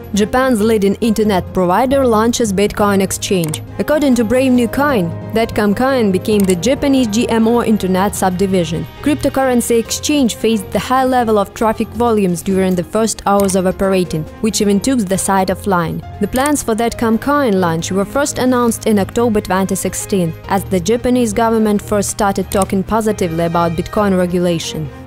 Japan's leading internet provider launches Bitcoin exchange. According to Brave New Coin, that coin became the Japanese GMO Internet subdivision. Cryptocurrency exchange faced the high level of traffic volumes during the first hours of operating, which even took the site offline. The plans for that coin launch were first announced in October 2016, as the Japanese government first started talking positively about Bitcoin regulation.